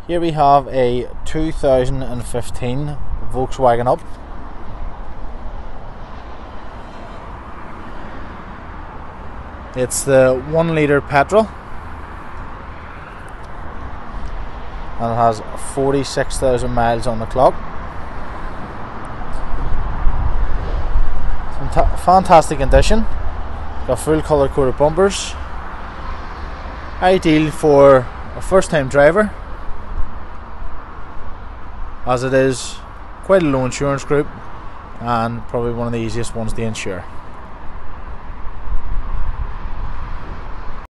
Here we have a 2015 Volkswagen Up. It's the 1 litre petrol and it has 46,000 miles on the clock. Fantastic condition. Got full colour coded bumpers. Ideal for a first time driver, as it is quite a low insurance group and probably one of the easiest ones to insure.